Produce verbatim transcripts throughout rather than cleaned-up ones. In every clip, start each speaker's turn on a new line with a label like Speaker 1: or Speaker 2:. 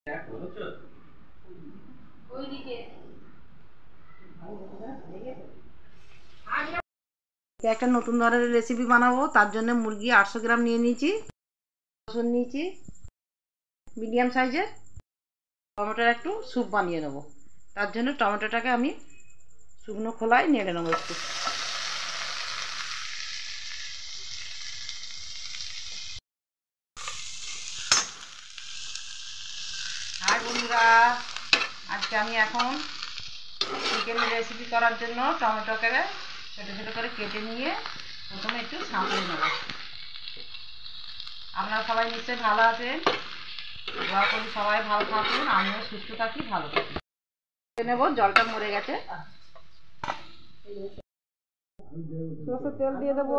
Speaker 1: একটা নতুন ধরনের রেসিপি বানাবো, তার জন্য মুরগি আটশো গ্রাম নিয়ে নিয়েছি, রসুন নিয়েছি মিডিয়াম সাইজের, টমেটোর একটু স্যুপ বানিয়ে নেবো। তার জন্য টমেটোটাকে আমি শুকনো খোলায় নেড়ে নেবো একটু। হাই বন্ধুরা, আজকে আমি এখন চিকেন রেসিপি করার জন্য টমেটোকে ছোটো ছোটো করে কেটে নিয়ে প্রথমে একটু সাঁতরে নেব। আপনারা সবাই নিশ্চয়ই ভালো আছেন, দোয়া করি সবাই ভালো থাকুন, আমিও সুস্থ থাকি, ভালো থাকি। নেব, জলটা মরে গেছে। সরষের তেল দিয়ে দেবো,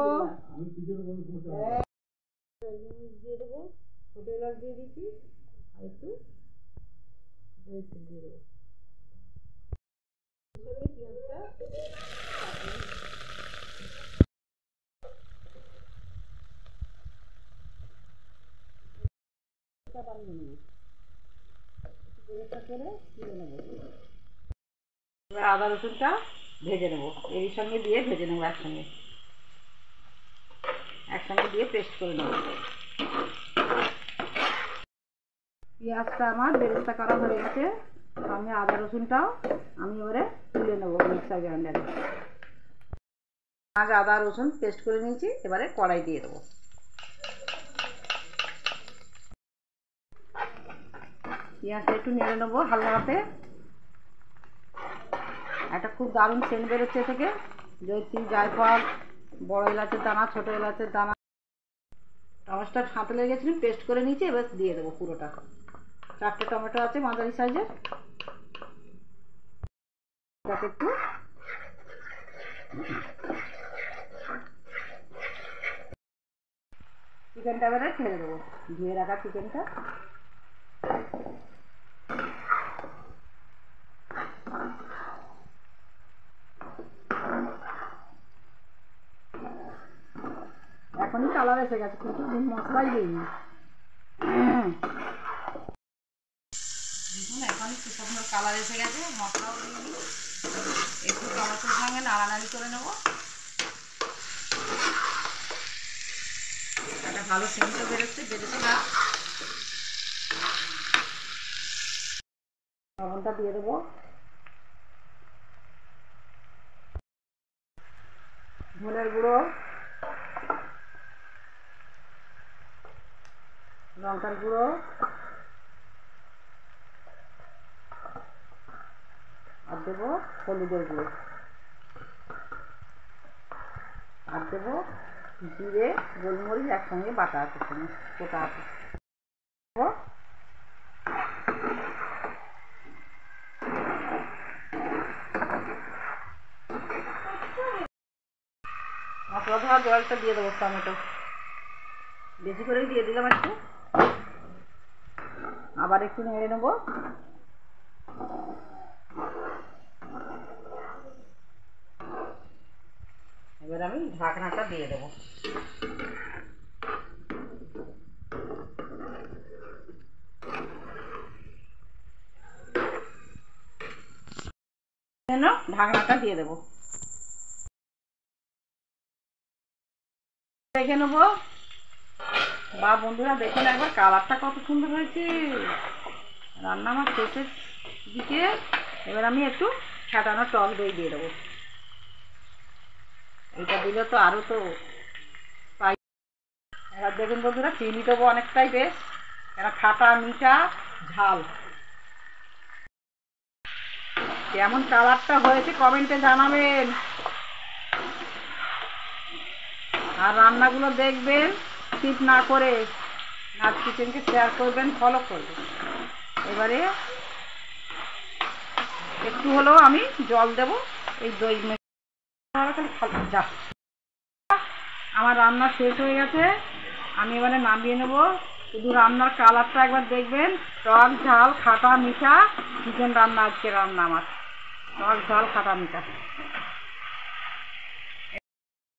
Speaker 1: দিয়ে দেবো, ছোটো এলাচ দিয়ে দিচ্ছি, আর একটু দই তেল দিয়ে দেবো। পেঁয়াজটা বানিয়ে নেব, করে তুলে নেব। এবার আদা রসুনটা ভেজে নেব, এর সঙ্গে দিয়ে ভেজে নেব, একসঙ্গে একসঙ্গে দিয়ে পেস্ট করে নেব। পেঁয়াজটা আমার বেরেস্তা করা হয়ে গেছে, সঙ্গে আদা রসুনটাও আমি এবারে তুলে নেব মিক্সার গ্রাইন্ডারে। আজ আদা রসুন পেস্ট করে নিয়েছি, এবারে কড়াই দিয়ে দেবো। পেঁয়াজটা একটু নেড়ে নেবো হালকা হাতে। একটা খুব দারুণ সেন্ট বেরোচ্ছে থেকে, জয়িত্রী, জায়ফল, বড় এলাচের দানা, ছোটো এলাচের দানা। টমেটোটা হাতে লেগে গেছিলাম, পেস্ট করে নিয়েছি, এবার দিয়ে দেবো পুরোটা। চারটে টমেটো আছে মাঝারি সাইজের, এটাকে একটু চিকেনটা এবারে ছেড়ে দেবো, ধুয়ে রাখা চিকেনটা। এখনই কালার এসে গেছে, কিন্তু মশলাই দিইনি। দেখুন এখনই কি সুন্দর কালার এসে গেছে, মশলাও দিইনি। একটু টমেটোর সঙ্গে নাড়ানাড়ি করে নেব। একটা ভালো সেন্টও বেরোচ্ছে, বেরোচ্ছে না। লবণটা দিয়ে দেবো, ধনের গুঁড়ো, লঙ্কার গুঁড়ো, আর দেবো হলুদের গুঁড়ো, আর দেবো জিরে, গোলমরিচ একসঙ্গে বাটা আছে, কোটা আছে। মশলা ধোয়া জলটা দিয়ে দেবো, টমেটো বেশি করেই দিয়ে দিলাম একটু। আবার একটু নেড়ে নেবো। এবার আমি ঢাকনাটা দিয়ে দেবো। ঢাকনাটা দিয়ে দেবো, দেখে নেবো। বা বন্ধুরা দেখুন একবার কালারটা কত সুন্দর হয়েছে, রান্না আমার শেষের দিকে। এবার আমি একটু ছাটানো টক দই দিয়ে দেবো, এটা দিলে তো আরও তো পাই। এবার দেখুন বন্ধুরা, চিনি দেবো অনেকটাই, বেশ এরা খাটা, মিঠা, ঝাল। কেমন কালারটা হয়েছে কমেন্টে জানাবেন, আর রান্নাগুলো দেখবেন স্কিপ না করে, নাচ কিচেনকে শেয়ার করবেন, ফলো করবেন। এবারে একটু হলেও আমি জল দেবো, এই দই যা। আমার রান্না শেষ হয়ে গেছে, আমি এবারে নামিয়ে নেব। শুধু রান্নার কালারটা একবার দেখবেন, টক ঝাল খাটা মিঠা চিকেন রান্না। আজকে রান্না আমার টক ঝাল খাটা মিঠা।